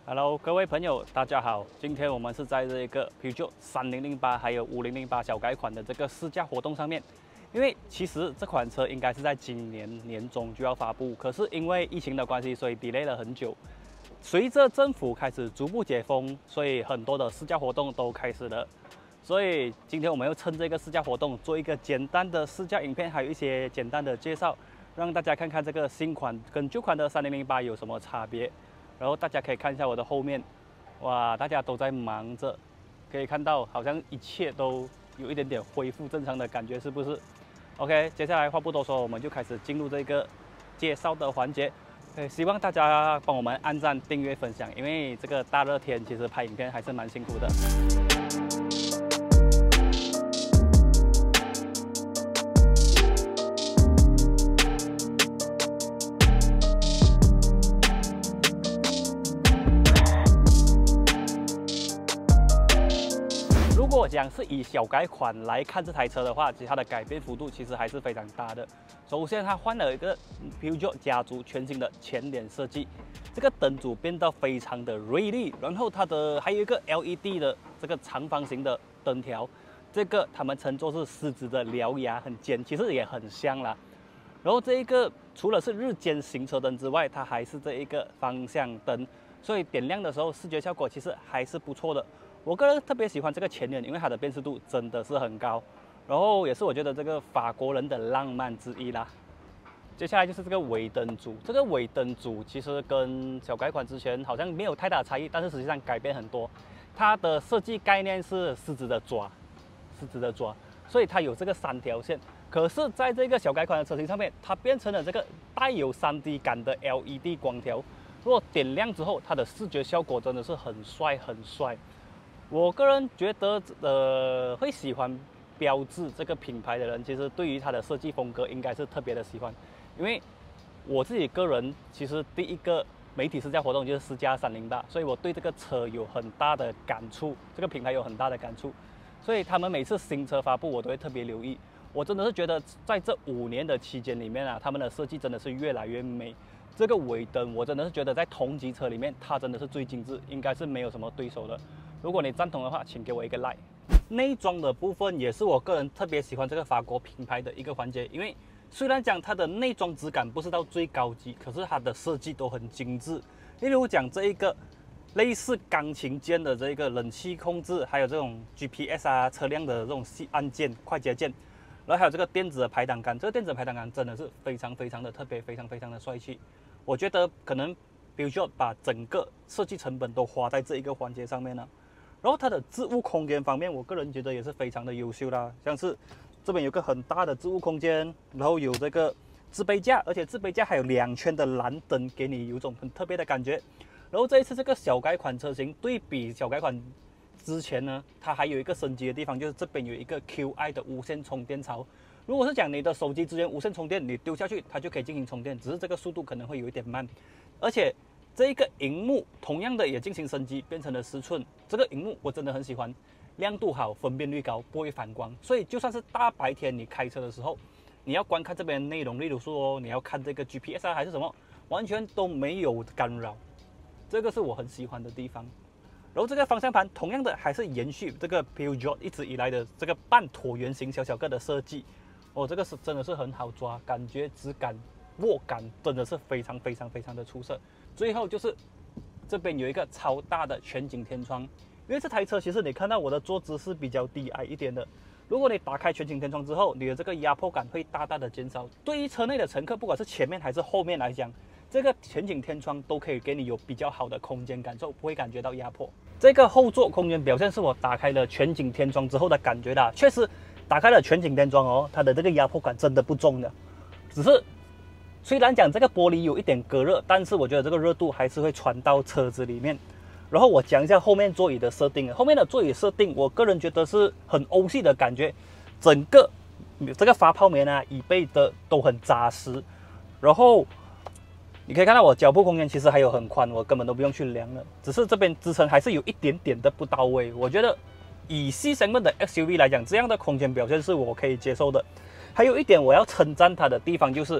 Hello，各位朋友，大家好。今天我们是在这个 Peugeot 3008还有5008小改款的这个试驾活动上面。因为其实这款车应该是在今年年中就要发布，可是因为疫情的关系，所以 delay 了很久。随着政府开始逐步解封，所以很多的试驾活动都开始了。所以今天我们又趁这个试驾活动做一个简单的试驾影片，还有一些简单的介绍，让大家看看这个新款跟旧款的3008有什么差别。然后大家可以看一下我的后面，哇，大家都在忙着，可以看到好像一切都有一点点恢复正常的感觉，是不是 ？OK， 接下来话不多说，我们就开始进入这个介绍的环节。希望大家帮我们按赞、订阅、分享，因为这个大热天其实拍影片还是蛮辛苦的。如果讲是以小改款来看这台车的话，其实它的改变幅度其实还是非常大的。首先，它换了一个 Peugeot 家族全新的前脸设计，这个灯组变得非常的锐利，然后它的还有一个 LED 的这个长方形的灯条，这个他们称作是狮子的獠牙，很尖，其实也很香啦。然后这一个除了是日间行车灯之外，它还是这一个方向灯，所以点亮的时候视觉效果其实还是不错的。我个人特别喜欢这个前脸，因为它的辨识度真的是很高，然后也是我觉得这个法国人的浪漫之一啦。接下来就是这个尾灯组，这个尾灯组其实跟小改款之前好像没有太大的差异，但是实际上改变很多。它的设计概念是狮子的爪，所以它有这个3条线。可是在这个小改款的车型上面，它变成了这个带有3D 感的 LED 光条。如果点亮之后，它的视觉效果真的是很帅很帅。我个人觉得，会喜欢标致这个品牌的人，其实对于它的设计风格应该是特别的喜欢。因为我自己个人其实第一个媒体试驾活动就是试驾308，所以我对这个车有很大的感触，这个品牌有很大的感触。所以他们每次新车发布，我都会特别留意。我真的是觉得在这5年的期间里面啊，他们的设计真的是越来越美。这个尾灯，我真的是觉得在同级车里面，它真的是最精致，应该是没有什么对手的。如果你赞同的话，请给我一个 like。内装的部分也是我个人特别喜欢这个法国品牌的一个环节，因为虽然讲它的内装质感不是到最高级，可是它的设计都很精致。例如讲这一个类似钢琴键的这个冷气控制，还有这种 GPS 啊车辆的这种按键、快捷键，然后还有这个电子的排挡杆，这个电子排挡杆真的是非常非常的特别，非常非常的帅气。我觉得可能Peugeot把整个设计成本都花在这一个环节上面了。然后它的置物空间方面，我个人觉得也是非常的优秀啦，像是这边有个很大的置物空间，然后有这个置杯架，而且置杯架还有2圈的蓝灯，给你有种很特别的感觉。然后这一次这个小改款车型对比小改款之前呢，它还有一个升级的地方，就是这边有一个 QI 的无线充电槽。如果是讲你的手机支援无线充电，你丢下去它就可以进行充电，只是这个速度可能会有一点慢，而且这一个荧幕同样的也进行升级，变成了10寸。这个荧幕我真的很喜欢，亮度好，分辨率高，不会反光，所以就算是大白天你开车的时候，你要观看这边的内容，例如说你要看这个 GPS 啊还是什么，完全都没有干扰，这个是我很喜欢的地方。然后这个方向盘同样的还是延续这个 Peugeot 一直以来的这个半椭圆形小个的设计。这个是真的是很好抓，感觉质感、握感真的是非常非常非常的出色。最后就是这边有一个超大的全景天窗，因为这台车其实你看到我的坐姿是比较低矮一点的。如果你打开全景天窗之后，你的这个压迫感会大大的减少。对于车内的乘客，不管是前面还是后面来讲，这个全景天窗都可以给你有比较好的空间感受，不会感觉到压迫。这个后座空间表现是我打开了全景天窗之后的感觉的，确实打开了全景天窗它的这个压迫感真的不重的。只是虽然讲这个玻璃有一点隔热，但是我觉得这个热度还是会传到车子里面。然后我讲一下后面座椅的设定，后面的座椅设定，我个人觉得是很欧系的感觉，整个这个发泡棉啊、椅背的都很扎实。然后你可以看到我脚部空间其实还有很宽，我根本都不用去量了，只是这边支撑还是有一点点的不到位。我觉得以细segment的 SUV 来讲，这样的空间表现是我可以接受的。还有一点我要称赞它的地方就是，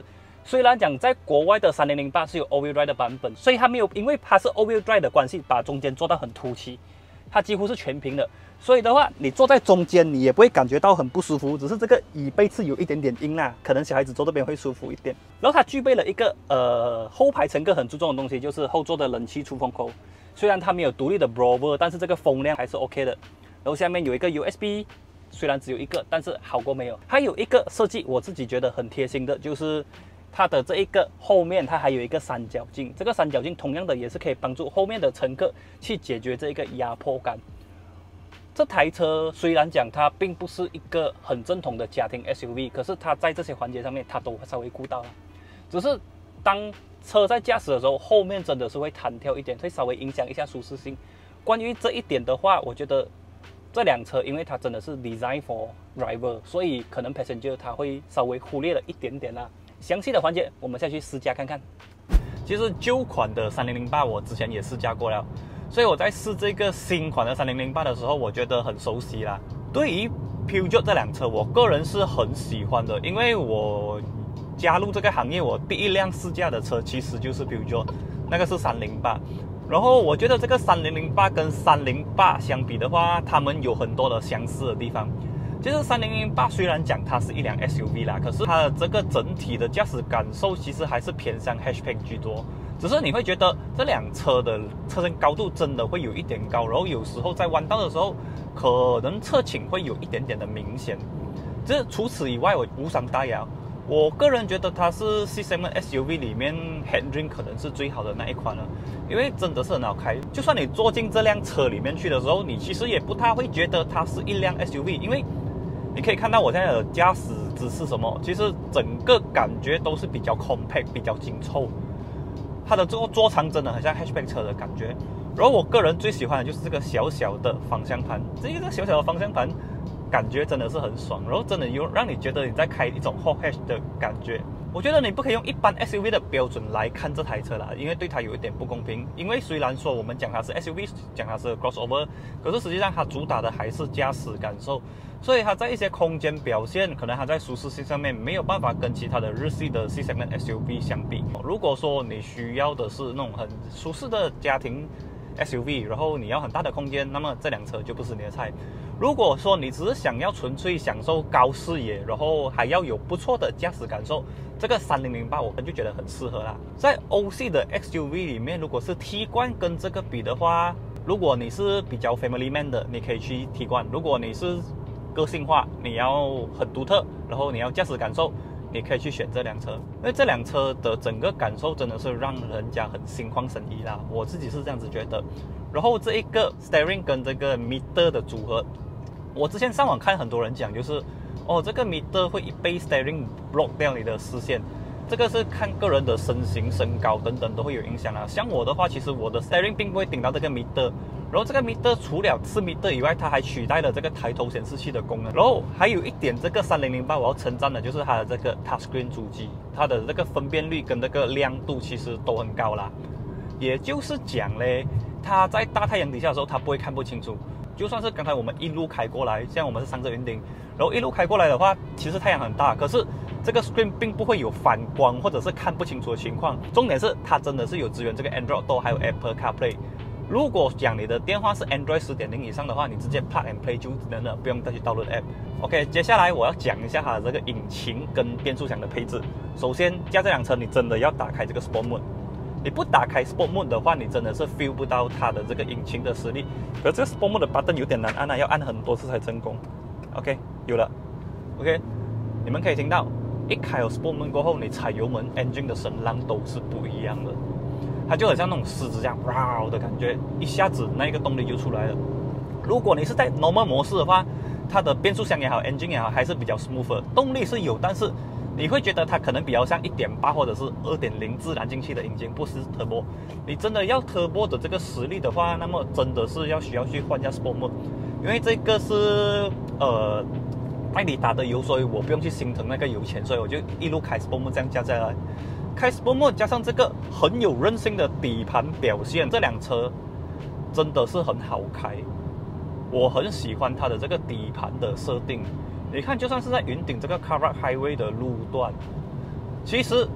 虽然讲在国外的3008是有 All Wheel Drive 的版本，所以它没有因为它是 All Wheel Drive 的关系，把中间做到很凸起，它几乎是全平的。所以的话，你坐在中间，你也不会感觉到很不舒服，只是这个椅背是有一点点硬啦，可能小孩子坐这边会舒服一点。然后它具备了一个后排乘客很注重的东西，就是后座的冷气出风口。虽然它没有独立的 blower， 但是这个风量还是 OK的。然后下面有一个 USB， 虽然只有一个，但是好过没有。还有一个设计，我自己觉得很贴心的，就是它的这一个后面它还有一个三角镜，这个三角镜同样的也是可以帮助后面的乘客去解决这一个压迫感。这台车虽然讲它并不是一个很正统的家庭 SUV， 可是它在这些环节上面它都稍微顾到了。只是当车在驾驶的时候，后面真的是会弹跳一点，会稍微影响一下舒适性。关于这一点的话，我觉得这辆车因为它真的是 design for driver， 所以可能 passenger 它会稍微忽略了一点点啦。详细的环节我们下去试驾看看。其实旧款的3008我之前也试驾过了。所以我在试这个新款的3008的时候，我觉得很熟悉啦。对于 Peugeot 这辆车，我个人是很喜欢的，因为我加入这个行业，我第一辆试驾的车其实就是 Peugeot， 那个是308。然后我觉得这个3008跟308相比的话，它们有很多的相似的地方。其实3008虽然讲它是一辆 SUV 啦，可是它的这个整体的驾驶感受其实还是偏向 hatchback 居多。只是你会觉得这辆车的车身高度真的会有一点高，然后有时候在弯道的时候，可能侧倾会有一点点的明显。这除此以外，我无伤大雅。我个人觉得它是 C7 SUV 里面 handling 可能是最好的那一款了，因为真的是很好开。就算你坐进这辆车里面去的时候，你其实也不太会觉得它是一辆 SUV， 因为你可以看到我现在的驾驶姿势什么，其实整个感觉都是比较 compact， 比较紧凑。它的这个座舱真的很像 hatchback 车的感觉。然后我个人最喜欢的就是这个小小的方向盘，这个小小的方向盘感觉真的是很爽，然后真的有让你觉得你在开一种 hot hatch 的感觉。我觉得你不可以用一般 SUV 的标准来看这台车啦，因为对它有一点不公平。因为虽然说我们讲它是 SUV， 讲它是 crossover， 可是实际上它主打的还是驾驶感受，所以它在一些空间表现，可能它在舒适性上面没有办法跟其他的日系的 C segment SUV 相比。如果说你需要的是那种很舒适的家庭 SUV， 然后你要很大的空间，那么这辆车就不是你的菜。如果说你只是想要纯粹享受高视野，然后还要有不错的驾驶感受，这个3008我就觉得很适合啦。在欧系的 XUV 里面，如果是 Tiguan 跟这个比的话，如果你是比较 family man 的，你可以去 Tiguan；如果你是个性化，你要很独特，然后你要驾驶感受，你可以去选这辆车。因为这辆车的整个感受真的是让人家很心旷神怡啦，我自己是这样子觉得。然后这一个 steering 跟这个 meter 的组合，我之前上网看很多人讲，就是这个 meter 会被 steering block 掉你的视线，这个是看个人的身形、身高等等都会有影响啦。像我的话，其实我的 steering 并不会顶到这个 meter， 然后这个 meter 除了是 meter 以外，它还取代了这个抬头显示器的功能。然后还有一点，这个3008我要称赞的就是它的这个 touchscreen 主机，它的这个分辨率跟这个亮度其实都很高啦。也就是讲嘞，它在大太阳底下的时候，它不会看不清楚。就算是刚才我们一路开过来，像我们是上着云顶，然后一路开过来的话，其实太阳很大，可是这个 screen 并不会有反光或者是看不清楚的情况。重点是它真的是有支援这个 Android Auto 还有 Apple CarPlay。如果讲你的电话是 Android 10.0 以上的话，你直接 Plug and Play 就能了，不用再去 download App。OK， 接下来我要讲一下它的这个引擎跟变速箱的配置。首先，驾这辆车你真的要打开这个 Sport Mode。你不打开 Sport Mode 的话，你真的是 feel 不到它的这个引擎的实力。可是这个 Sport Mode 的 button 有点难按啊，要按很多次才成功。OK， 有了。OK， 你们可以听到，一开了 Sport Mode 过后，你踩油门 ，engine 的声浪都是不一样的。它就很像那种狮子这样 ，wow 的感觉，一下子那个动力就出来了。如果你是在 normal 模式的话，它的变速箱也好 ，engine 也好，还是比较 smooth， 动力是有，但是你会觉得它可能比较像 1.8 或者是 2.0 自然进气的引擎，不是 turbo。你真的要 turbo 的这个实力的话，那么真的是需要去换一下 Sport Mode， 因为这个是爱里打的油，所以我不用去心疼那个油钱，所以我就一路开 Sport Mode 这样加下来。开 Sport Mode 加上这个很有韧性的底盘表现，这辆车真的是很好开。我很喜欢它的这个底盘的设定。你看，就算是在云顶这个 Karak Highway 的路段，其实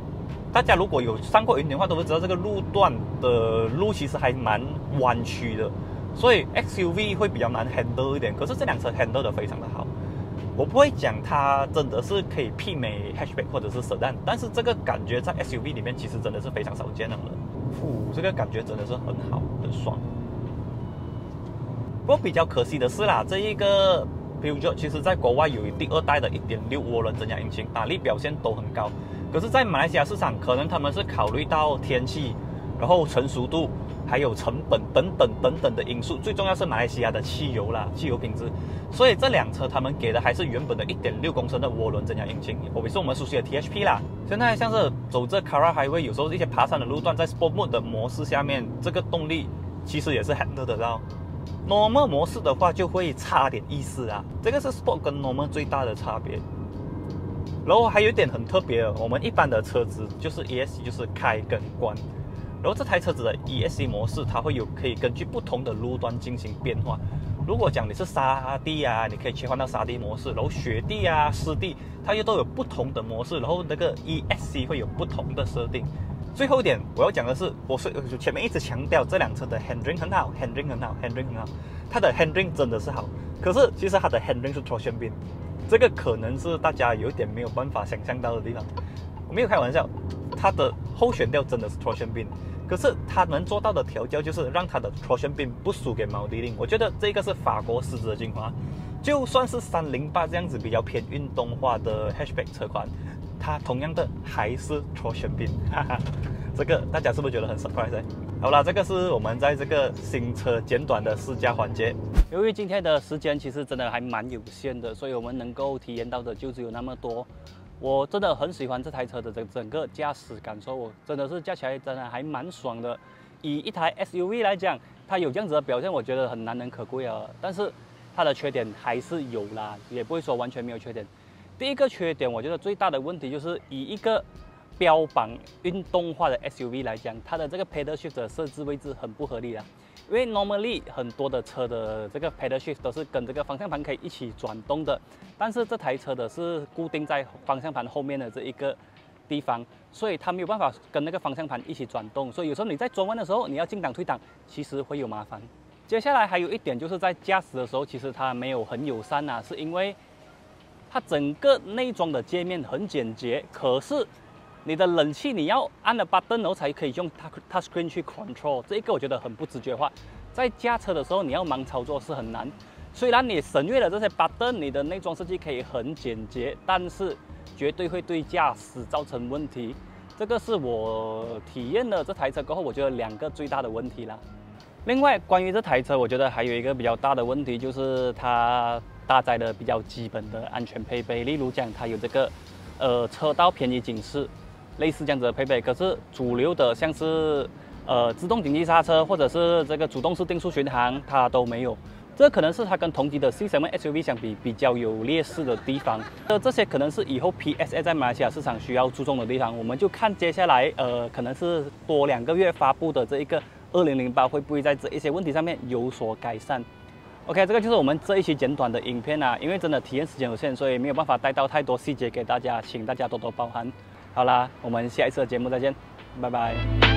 大家如果有上过云顶的话，都会知道这个路段的路其实还蛮弯曲的，所以 XUV 会比较难 handle 一点。可是这辆车 handle 的非常的好，我不会讲它真的是可以媲美 hatchback 或者是 sedan， 但是这个感觉在 SUV 里面其实真的是非常少见了的。这个感觉真的是很好，很爽。不过比较可惜的是啦，这一个 Peugeot 其实在国外有第2代的1.6涡轮增压引擎，打力表现都很高。可是，在马来西亚市场，可能他们是考虑到天气，然后成熟度，还有成本等等的因素，最重要是马来西亚的汽油啦，汽油品质。所以这辆车他们给的还是原本的1.6公升的涡轮增压引擎，也是我们熟悉的 THP 啦。现在像是走这 Kara Highway， 有时候一些爬山的路段，在 Sport Mode 的模式下面，这个动力其实也是 handle 得到。Normal 模式的话就会差点意思啊，这个是 Sport 跟 Normal 最大的差别。然后还有一点很特别的，我们一般的车子就是 ESC 就是开跟关，然后这台车子的 ESC 模式它可以根据不同的路段进行变化。如果讲你是沙地啊，你可以切换到沙地模式，然后雪地啊、湿地，它又都有不同的模式，然后那个 ESC 会有不同的设定。最后一点我要讲的是，我前面一直强调这辆车的 handling 很好 ，handling 很好 ，handling 很好，它的 handling 真的是好。可是其实它的 handling 是 torsion beam， 这个可能是大家有点没有办法想象到的地方。我没有开玩笑，它的后悬吊真的是 torsion beam， 可是它能做到的调教就是让它的 torsion beam 不输给毛迪令。我觉得这个是法国狮子的精华。就算是308这样子比较偏运动化的 hatchback 车款，它同样的还是 torsion beam， 哈哈，这个大家是不是觉得很 surprise？ 好啦，这个是我们在这个新车简短的试驾环节。由于今天的时间其实真的还蛮有限的，所以我们能够体验到的就只有那么多。我真的很喜欢这台车的整个驾驶感受，我真的是驾起来真的还蛮爽的。以一台 SUV 来讲，它有这样子的表现，我觉得很难能可贵啊。但是它的缺点还是有啦，也不会说完全没有缺点。第一个缺点，我觉得最大的问题就是以一个标榜运动化的 SUV 来讲，它的这个 pedal shift 的设置位置很不合理啊。因为 normally 很多的车的这个 pedal shift 都是跟这个方向盘可以一起转动的，但是这台车的是固定在方向盘后面的这一个地方，所以它没有办法跟那个方向盘一起转动，所以有时候你在转弯的时候，你要进档退档，其实会有麻烦。接下来还有一点就是在驾驶的时候，其实它没有很友善啊，是因为它整个内装的界面很简洁，可是你的冷气你要按了 button 然后才可以用 touch screen 去 control， 这一个我觉得很不直觉化。在驾车的时候你要盲操作是很难，虽然你省略了这些 button， 你的内装设计可以很简洁，但是绝对会对驾驶造成问题。这个是我体验了这台车过后，我觉得2个最大的问题啦。另外，关于这台车，我觉得还有一个比较大的问题，就是它搭载的比较基本的安全配备，例如讲它有这个车道偏移警示，类似这样子的配备。可是主流的像是自动紧急刹车或者是这个主动式定速巡航，它都没有。这可能是它跟同级的 C7 SUV 相比较有劣势的地方。这些可能是以后 PSA 在马来西亚市场需要注重的地方。我们就看接下来可能是多2个月发布的这一个2008会不会在这一些问题上面有所改善。OK， 这个就是我们这一期简短的影片啊，因为真的体验时间有限，所以没有办法带到太多细节给大家，请大家多多包涵。好啦，我们下一次的节目再见，拜拜。